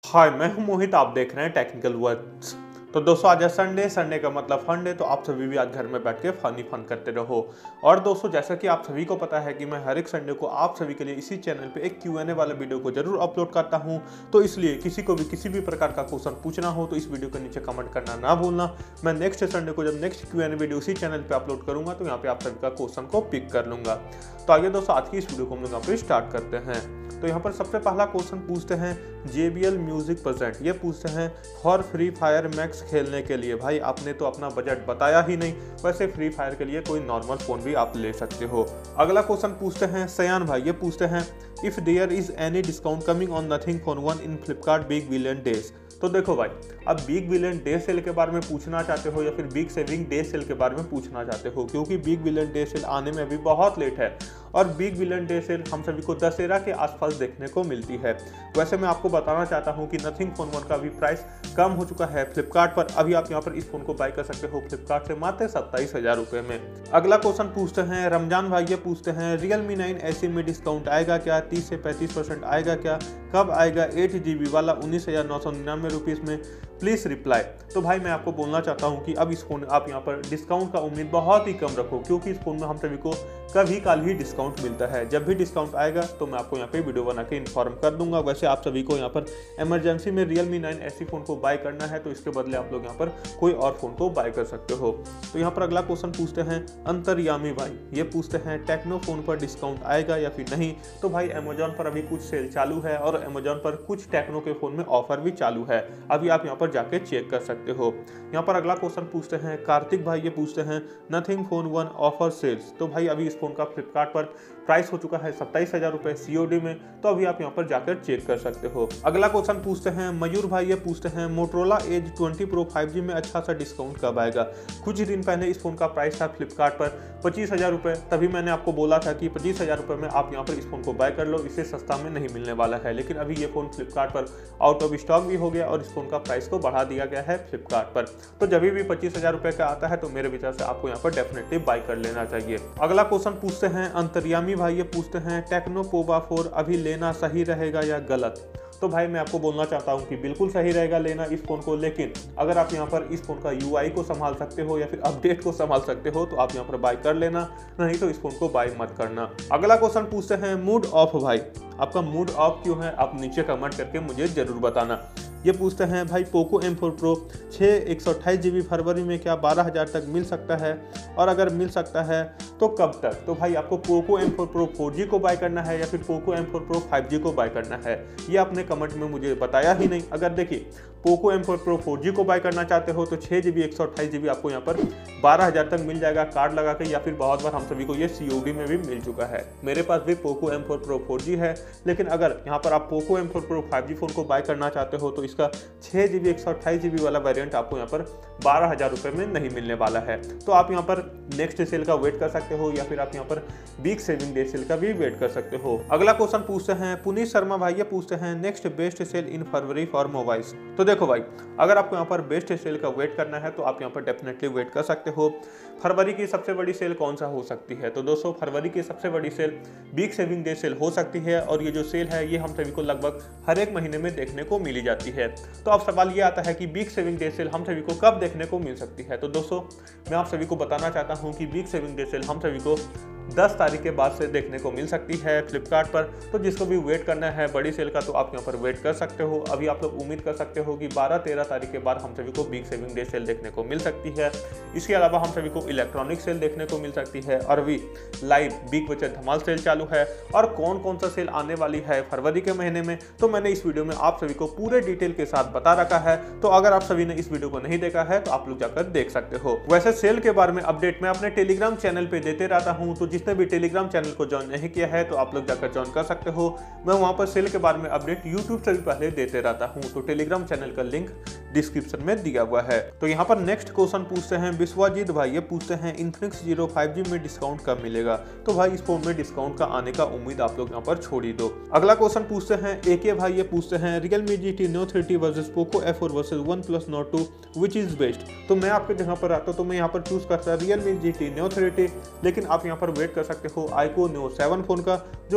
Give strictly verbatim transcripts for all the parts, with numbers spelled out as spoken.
हाय, मैं हूं मोहित। आप देख रहे हैं टेक्निकल वर्ड्स। तो दोस्तों, आज है संडे। संडे का मतलब फन डे। तो आप सभी भी आज घर में बैठ के फन ही फन करते रहो। और दोस्तों, जैसा कि आप सभी को पता है कि मैं हर एक संडे को आप सभी के लिए इसी चैनल पे एक क्यू एन ए वाला वीडियो को जरूर अपलोड करता हूं। तो इसलिए किसी को भी किसी भी प्रकार का क्वेश्चन पूछना हो तो इस वीडियो के नीचे कमेंट करना ना भूलना। मैं नेक्स्ट संडे को जब next Q N A video इसी चैनल पर अपलोड करूंगा तो यहाँ पे आप सभी का क्वेश्चन को पिक कर लूंगा। तो आइए दोस्तों, आज की इस वीडियो को हम लोग यहाँ पे स्टार्ट करते हैं। तो यहाँ पर सबसे पहला क्वेश्चन पूछते हैं J B L music present. ये पूछते हैं फॉर फ्री फायर मैक्स खेलने के लिए। भाई, आपने तो अपना बजट बताया ही नहीं। वैसे फ्री फायर के लिए कोई नॉर्मल फोन भी आप ले सकते हो। अगला क्वेश्चन पूछते हैं सयान भाई। ये पूछते हैं if there is any discount coming on nothing phone one in Flipkart big billion days. तो देखो भाई, अब बिग बिलियन डे सेल के बारे में पूछना चाहते हो या फिर बिग सेविंग डे सेल के बारे में पूछना चाहते हो, क्योंकि बिग बिलियन डे सेल आने में अभी बहुत लेट है और बिग बिलियन डे सेल हम सभी को दशहरा के आसपास देखने को मिलती है। वैसे मैं आपको बताना चाहता हूं कि नथिंग फोन वन का भी प्राइस कम हो चुका है फ्लिपकार्ट पर। अभी आप यहां पर इस फोन को बाय कर सकते हो फ्लिपकार्ट से मात्र सत्ताईस हजार रुपए में। अगला क्वेश्चन पूछते हैं रमजान भाई। ये पूछते हैं रियलमी नाइन ऐसी में डिस्काउंट आएगा क्या? तीस से पैंतीस परसेंट आएगा क्या? कब आएगा? एट जीबी वाला उन्नीस हजार नौ सौ निन्यानवे रुपीज में? Please reply. तो भाई, मैं आपको बोलना चाहता हूं कि अब इस फोन आप यहां पर डिस्काउंट का उम्मीद बहुत ही कम रखो, क्योंकि इस फोन में हम सभी को कभी काल ही डिस्काउंट मिलता है। जब भी डिस्काउंट आएगा तो मैं आपको यहाँ पे वीडियो बना के इन्फॉर्म कर दूंगा। वैसे आप सभी को यहाँ पर इमरजेंसी में रियलमी नाइन ऐसी फोन को बाय करना है तो इसके बदले आप लोग यहाँ पर कोई और फोन को बाय कर सकते हो। तो यहाँ पर अगला क्वेश्चन पूछते हैं अंतर्यामी भाई। ये पूछते हैं टेक्नो फोन पर डिस्काउंट आएगा या फिर नहीं। तो भाई, अमेजोन पर अभी कुछ सेल चालू है और अमेजोन पर कुछ टेक्नो के फोन में ऑफर भी चालू है। अभी आप यहाँ पर जाके चेक कर सकते हो। यहाँ पर अगला क्वेश्चन पूछते हैं कार्तिक भाई। ये पूछते हैं nothing phone one offer sales. तो भाई, अभी इस फोन का फ्लिपकार्ट पर प्राइस हो चुका है सत्ताईस हजार रुपए सीओडी में। तो अभी आप यहाँ पर जाकर चेक कर सकते हो। अगला क्वेश्चन पूछते हैं मयूर भाई। ये पूछते हैं Motorola Edge twenty pro five G में अच्छा सा डिस्काउंट कब आएगा? कुछ दिन पहले इस फोन का प्राइस था फ्लिपकार्ट पर पच्चीस हजार रुपए। तभी मैंने आपको बोला था कि पच्चीस हजार रुपए में आप यहाँ पर इस फोन को बाय कर लो, इससे सस्ता में नहीं मिलने वाला है। लेकिन अभी ये फोन फ्लिपकार्ट पर आउट ऑफ स्टॉक भी हो गया और इस फोन का प्राइस को बढ़ा दिया गया है फ्लिपकार्ट पर। तो जब भी पच्चीस हजार रुपए का आता है तो मेरे विचार से आपको यहाँ पर डेफिनेटली बाय कर लेना चाहिए। अगला क्वेश्चन पूछते हैं अंतर्यामी भाई। ये पूछते हैं टेक्नो पोवा फोर अभी लेना सही रहेगा या गलत? तो भाई, मैं आपको बोलना चाहता हूं कि बिल्कुल सही रहेगा लेना इस फोन को। लेकिन अगर आप यहां पर इस फोन का यू आई को संभाल सकते हो या फिर अपडेट को संभाल सकते हो तो आप यहां पर बाय कर लेना, नहीं तो इस फोन को बाय मत करना। अगला क्वेश्चन पूछते हैं मूड ऑफ भाई। आपका मूड ऑफ क्यों है? आप नीचे कमेंट करके मुझे जरूर बताना। ये पूछते हैं भाई पोको एम फोर प्रो छः एक सौ अट्ठाईस जी बी फरवरी में क्या बारह हज़ार तक मिल सकता है, और अगर मिल सकता है तो कब तक? तो भाई, आपको Poco M four pro four G को बाय करना है या फिर Poco M four pro five G को बाय करना है? ये आपने कमेंट में मुझे बताया ही नहीं। अगर देखिए, Poco M four pro four G को बाय करना चाहते हो तो छः जी बी एक सौ अट्ठाईस जी बी आपको यहाँ पर बारह हज़ार तक मिल जाएगा कार्ड लगा के, या फिर बहुत बार हम सभी को ये सी ओ डी में भी मिल चुका है। मेरे पास भी Poco M four pro four G है। लेकिन अगर यहाँ पर आप Poco M four pro five G phone को बाय करना चाहते हो तो इसका छः जी बी एक सौ अट्ठाईस जी बी वाला वेरिएंट आपको यहाँ पर बारह हज़ार रुपये में नहीं मिलने वाला है। तो आप यहाँ पर नेक्स्ट सेल का वेट कर सकते हो या फिर आप यहाँ पर बिग सेविंग डे सेल का भी वेट कर सकते हो। अगला क्वेश्चन पूछते हैं पुनीत शर्मा भाई। ये पूछते हैं next best sale in February for mobiles. तो देखो भाई, अगर आपको यहाँ पर बेस्ट सेल का वेट करना है तो आप यहाँ पर डेफिनेटली वेट कर सकते हो। फरवरी की सबसे बड़ी सेल कौन सा हो सकती है? तो दोस्तों, फरवरी की सबसे बड़ी sale big saving day sale हो सकती है। और ये जो सेल है ये हम सभी को लगभग हर एक महीने में देखने को मिली जाती है। तो अब सवाल ये आता है कि बिग सेविंग डे सेल हम सभी को कब देखने को मिल सकती है? तो दोस्तों, मैं आप सभी को बताना चाहता हूं कि बिग सेविंग डे सेल हम सभी को दस तारीख के बाद से देखने को मिल सकती है फ्लिपकार्ट पर। तो जिसको भी वेट करना है बड़ी सेल का तो आप यहाँ पर वेट कर सकते हो। अभी आप लोग उम्मीद कर सकते हो कि बारह तेरह तारीख के बाद हम सभी को बिग सेविंग डे सेल देखने को मिल सकती है। इसके अलावा हम सभी को इलेक्ट्रॉनिक सेल देखने को मिल सकती है और अभी लाइव बिग बचत धमाल सेल चालू है। और कौन कौन सा सेल आने वाली है फरवरी के महीने में तो मैंने इस वीडियो में आप सभी को पूरे डिटेल के साथ बता रखा है। तो अगर आप सभी ने इस वीडियो को नहीं देखा है तो आप लोग जाकर देख सकते हो। वैसे सेल के बारे में अपडेट मैं अपने टेलीग्राम चैनल पे देते रहता हूँ, तो जिसने भी टेलीग्राम चैनल को ज्वाइन नहीं किया है तो आप लोग जाकर ज्वाइन कर सकते हो। मैं वहां पर सेल के बारे में अपडेट यूट्यूब से भी पहले देते रहता हूं। तो टेलीग्राम चैनल का लिंक डिस्क्रिप्शन में दिया हुआ है। तो यहाँ पर नेक्स्ट क्वेश्चन पूछते हैं विश्वजीत भाई। ये पूछते हैं इन्फिनिक्स जीरो फाइव जी में डिस्काउंट कब मिलेगा? तो भाई, इस फोन में डिस्काउंट का आने का उम्मीद आप लोग यहाँ पर छोड़ ही दो। अगला क्वेश्चन पूछते हैं एके भाई। ये पूछते हैं Realme G T neo thirty versus Poco F four versus OnePlus Nord two which is best? तो मैं आपके जगह पर आता तो मैं यहाँ पर चूज करता Realme G T neo thirty. लेकिन आप यहाँ पर वेट कर सकते हो आईको न्यू सेवन फोन का, जो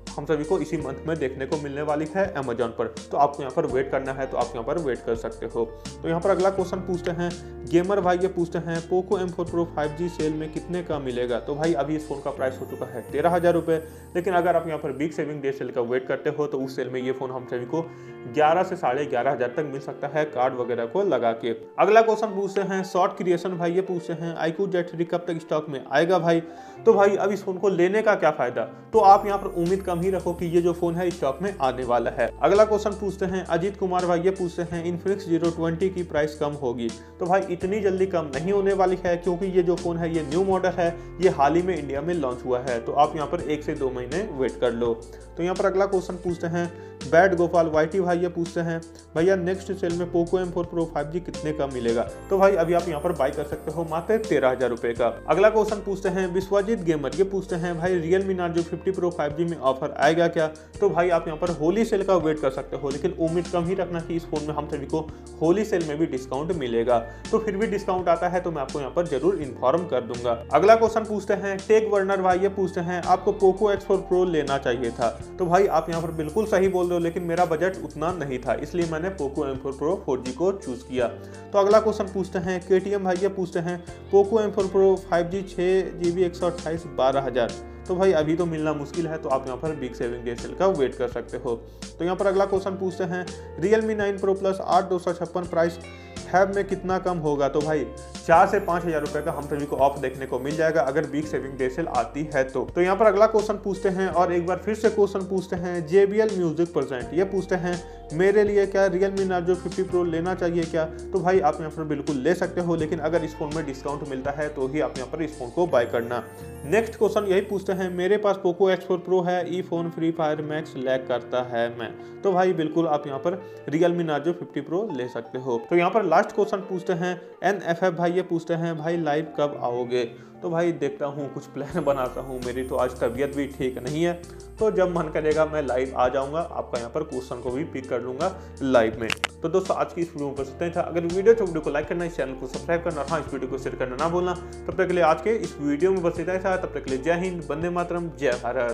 हम सभी को इसी मंथ में देखने को मिलने वाली है अमेजोन पर। तो आपको यहाँ पर वेट करना है तो आप यहाँ पर वेट कर सकते हो। तो यहाँ पर अगला क्वेश्चन पूछते हैं गेमर भाई, ये पूछते हैं Poco M four pro five G sale में कितने का मिलेगा। तो भाई अभी इस फोन का प्राइस हो चुका है तेरह हजार रुपये, लेकिन अगर आप यहाँ पर बिग सेविंग डे सेल का वेट करते हो तो उस सेल में ये फोन हम सभी को ग्यारह से साढ़े ग्यारह हजार तक मिल सकता है कार्ड वगैरह को लगा के। अगला क्वेश्चन पूछते हैं शॉर्ट क्रिएशन भाई, ये पूछते हैं आईक्यू जेड थ्री कब तक स्टॉक में आएगा भाई। तो भाई अब इस फोन को लेने का क्या फायदा, तो आप यहाँ पर उम्मीद कम ही रखो कि ये जो फोन है स्टॉक में आने वाला है। अगला क्वेश्चन पूछते हैं अजीत कुमार भाई, ये पूछते हैं इन्फिनिक्स जीरो ट्वेंटी की प्राइस कम होगी। तो भाई इतनी जल्दी कम नहीं होने वाली है, क्योंकि ये जो फोन है ये न्यू मॉडल है, ये हाल ही में इंडिया में लॉन्च हुआ है। तो आप यहाँ पर एक से दो महीने वेट कर लो। तो यहाँ पर अगला क्वेश्चन पूछते हैं बैड गोपाल वाईटी भाई, ये पूछते हैं भैया नेक्स्ट सेल में Poco M four pro five G कितने का मिलेगा। तो भाई अभी आप यहाँ पर बाय कर सकते हो मात्र तेरह हजार रुपए का। अगला क्वेश्चन पूछते हैं विश्वजीत गेमर, ये पूछते हैं भाई Realme Narzo fifty pro five G में ऑफर आएगा क्या। तो भाई आप यहाँ पर होली सेल का वेट कर सकते हो, लेकिन उम्मीद कम ही रखना कि इस फोन में हम सभी को होली सेल में भी डिस्काउंट मिलेगा। तो फिर भी डिस्काउंट आता है तो मैं आपको यहाँ पर जरूर इन्फॉर्म कर दूंगा। अगला क्वेश्चन पूछते हैं टेक वर्नर भाई, ये पूछते हैं आपको पोको एक्स फोर प्रो लेना चाहिए था। तो भाई आप यहाँ पर बिल्कुल सही बोल रहे हो, लेकिन मेरा बजट उतना नहीं था, इसलिए मैंने Poco M four pro four G को चूज किया। तो अगला क्वेश्चन पूछते हैं केटीएम भाई, ये पूछते हैं Poco M four pro five G छः जी बी एक सौ अट्ठाईस बारह हजार। तो भाई अभी तो मिलना मुश्किल है, तो आप यहाँ पर बिग सेविंग डे सेल का वेट कर सकते हो। तो यहाँ पर अगला क्वेश्चन पूछते हैं रियलमी नाइन प्रो प्लस आठ दो सौ छप्पन प्राइस फैब में कितना कम होगा। तो भाई चार से पाँच हजार रुपए का हम सभी को ऑफ देखने को मिल जाएगा अगर बिग सेविंग डे सेल आती है तो। तो यहाँ पर अगला क्वेश्चन पूछते हैं और एक बार फिर से क्वेश्चन पूछते हैं J B L music present, ये पूछते हैं मेरे लिए क्या रियलमी नार्जो फिफ्टी प्रो लेना चाहिए क्या। तो भाई आप यहाँ पर बिल्कुल ले सकते हो, लेकिन अगर इस फोन में डिस्काउंट मिलता है तो ही आप यहाँ पर इस फोन को बाय करना। नेक्स्ट क्वेश्चन यही पूछते हैं मेरे पास पोको एक्स फोर प्रो है, ई phone free fire max lag करता है मैं। तो भाई बिल्कुल आप यहाँ पर रियलमी नार्जो फिफ्टी प्रो ले सकते हो। तो यहाँ पर लास्ट क्वेश्चन पूछते हैं एन एफ एफ भाई, ये पूछते हैं भाई लाइव कब आओगे। तो भाई देखता हूँ, कुछ प्लान बनाता हूँ, मेरी तो आज तबीयत भी ठीक नहीं है, तो जब मन करेगा मैं लाइव आ जाऊँगा, आपका यहाँ पर क्वेश्चन को भी पिक कर लूँगा लाइव में। तो दोस्तों आज की इस वीडियो में बस इतना ही था। अगर वीडियो तो वीडियो को लाइक करना, इस चैनल को सब्सक्राइब करना और हाँ इस वीडियो को शेयर करना ना भूलना। तब तक के लिए आज के इस वीडियो में बस इतना ही था। तब तक के लिए जय हिंद, वंदे मातरम, जय भारत।